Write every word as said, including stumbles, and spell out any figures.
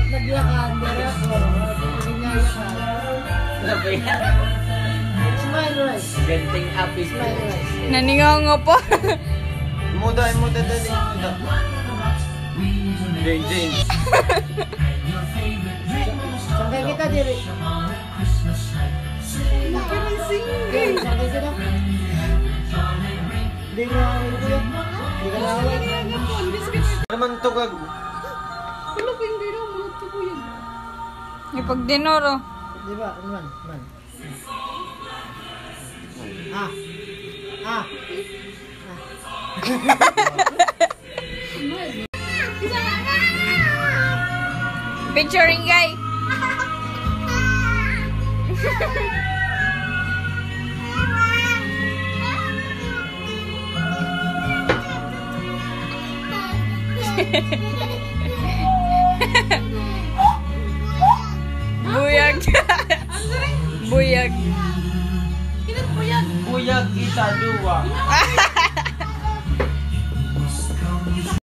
At nagyakan, dara ko. Ginyayakan. Labi. Smile rice. Genting apis. Smile rice. Naningongo po. Muda, muda dali. Muda. Jane, Jane. Sangkay kita diri. Okay, sangkay kita. Hindi nga ako ito yan. Hindi ka nakawag. Naman to kag. Ano ko hindi na mo ito po yun? Ipagdinoro. Di ba? Ano man? Man. Ah. Ah. Picturing guy. Buyag. Buyag. Kinat po yan. Buyag kita dua.